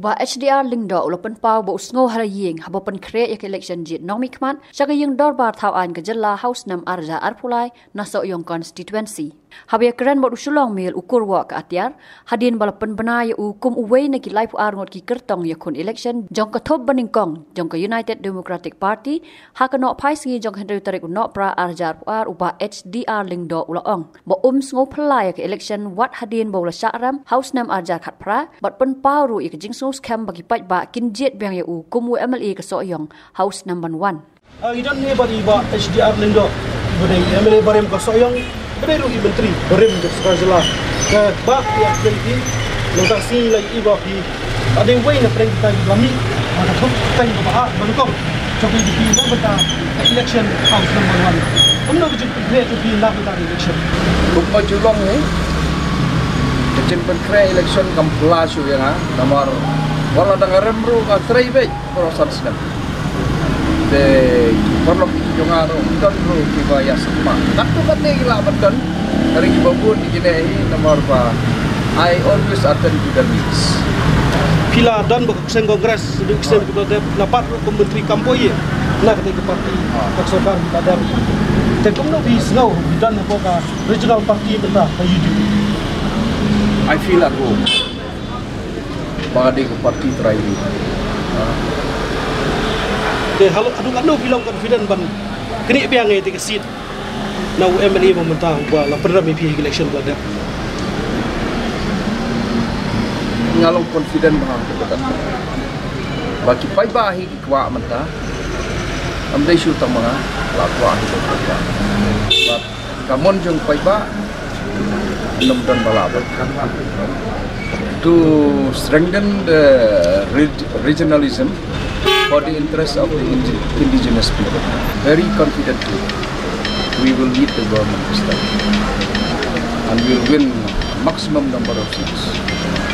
Uba HDR Lyngdoh ulapan pau ba usngo hara ïing haba pan create yak election jit nomi kman saka yung dorbar thau an gajalla house nam arja arpulai naso yung constituency. Habia keren mod Shillong Mail Kyrwoh ka Atiar hadin balapan banaya kum uway na kilay pu arngot ki kertong yakun election jong ka top baningkong jong ka United Democratic Party hakano phai singi jong Henry tarik no pra arja ar uba HDR Lyngdoh ulaong ba sngo phlai ka election wat hadin bola syakram house nam arja khat pra bat pan pau ru ik jing scam bagi pat ba kinjet bang ya kumu MLA ka so yong house number 1 idan ne bari ba HDR Lyngdoh bari MLA barem ka so yong bari ru menteri barem ke sekarjala ke ba ya jadi nang sing lai iba pi ada way na preng kita lami ada thok tai ba bangkok choki di na bata election house number 1 umno ke jip to be na bata election rumpa julong ni Kecil penkre election kampulasu ya na nomor wala dangarem ru ka treibe proses senam de perlu jongaro don ru kibaya sama naktu kan ni gila beton dari babun di kene nomor pa I always attend to the meetings pila dan seng kongres duk seng kita dapat menteri kampoye nak ke parti taksokan badar tekum no bis no dan boka regional party beta UDP I feel at home. Bagay ko party try. De halo adu bilang confident ban. Kini biang ay tiga seat. Na MLA mementah ba la pernah MP election ba dah. Ngalong confident bahang betul. Bagi pai bahi kwa mentah. Amdai syu tang mga la kwa betul. But kamon jong pai ba dan balabot to strengthen the regionalism for the interest of the indigenous people. Very confidently, we will lead the government this time and we will win maximum number of seats.